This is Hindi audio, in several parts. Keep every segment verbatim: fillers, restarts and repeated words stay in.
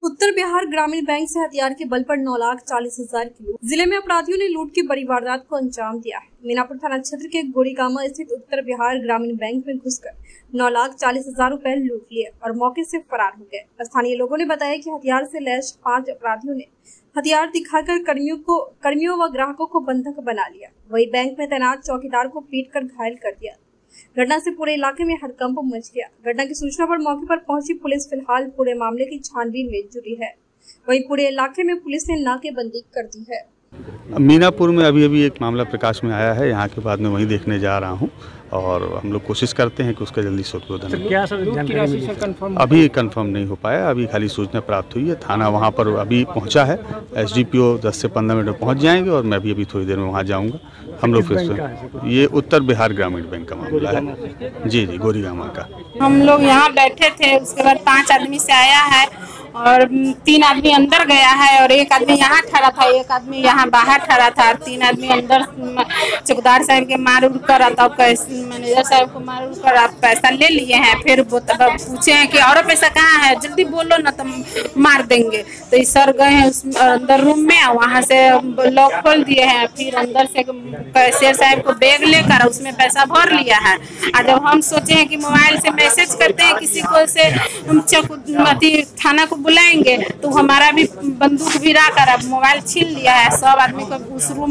उत्तर बिहार ग्रामीण बैंक से हथियार के बल पर नौ लाख चालीस हजार की लूट। जिले में अपराधियों ने लूट की बड़ी वारदात को अंजाम दिया है। मीनापुर थाना क्षेत्र के गोरीगामा स्थित उत्तर बिहार ग्रामीण बैंक में घुसकर नौ लाख चालीस हजार रूपए लूट लिए और मौके से फरार हो गए। स्थानीय लोगों ने बताया कि हथियार से लैस पांच अपराधियों ने हथियार दिखाकर कर्मियों को कर्मियों व ग्राहकों को बंधक बना लिया। वही बैंक में तैनात चौकीदार को पीट कर घायल कर दिया। घटना से पूरे इलाके में हड़कंप मच गया। घटना की सूचना पर मौके पर पहुंची पुलिस फिलहाल पूरे मामले की छानबीन में जुटी है। वहीं पूरे इलाके में पुलिस ने नाकेबंदी कर दी है। मीनापुर में अभी अभी एक मामला प्रकाश में आया है। यहाँ के बाद में वहीं देखने जा रहा हूँ और हम लोग कोशिश करते हैं कि उसका जल्दी शोधखोज हो। क्या सर जानकारी मिली? अभी कंफर्म नहीं हो पाया, अभी खाली सूचना प्राप्त हुई है। थाना वहाँ पर अभी पहुँचा है। एसडीपीओ दस से पंद्रह मिनट में पहुँच जाएंगे और मैं भी अभी थोड़ी देर में वहाँ जाऊँगा। हम लोग फिर ये उत्तर बिहार ग्रामीण बैंक का मामला है। जी जी गोरीगामा का। हम लोग यहाँ बैठे थे, उसके बाद पांच आदमी से आया है और तीन आदमी अंदर गया है और एक आदमी यहाँ ठहरा था, एक आदमी यहाँ बाहर ठहरा था। तीन आदमी अंदर चौकीदार साहब के मार उड़ कर तब मैनेजर साहब को मार उड़ कर आप पैसा ले लिए हैं। फिर पूछे हैं कि और पैसा कहाँ है, जल्दी बोलो ना तो मार देंगे। तो इस सर गए हैं उस अंदर रूम में, वहाँ से लॉक खोल दिए हैं। फिर अंदर से कैशियर साहब को बैग लेकर उसमें पैसा भर लिया है। और जब हम सोचे हैं कि मोबाइल से मैसेज करते हैं किसी को से थाना को बुलाएंगे तो हमारा भी बंदूक गिरा कर अब मोबाइल छीन लिया है। सब आदमी को उस रूम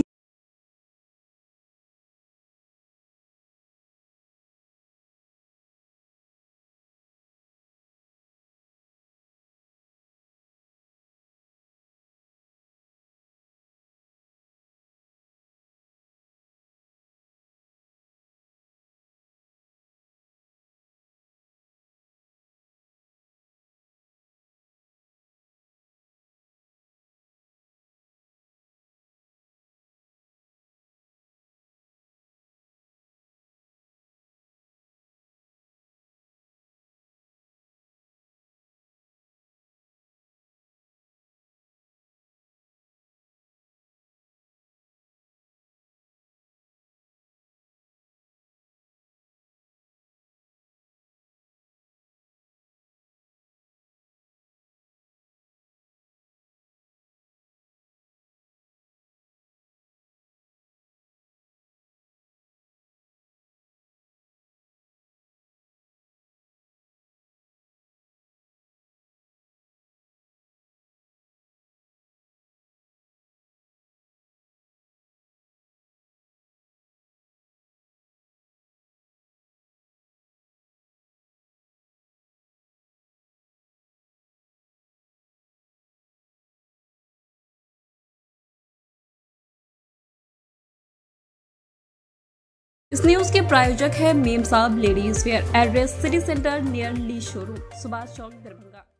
इस न्यूज के प्रायोजक है Mem Sahab ladies wear. Address city centre near Lee showroom, Subhash Chowk, Darbhanga.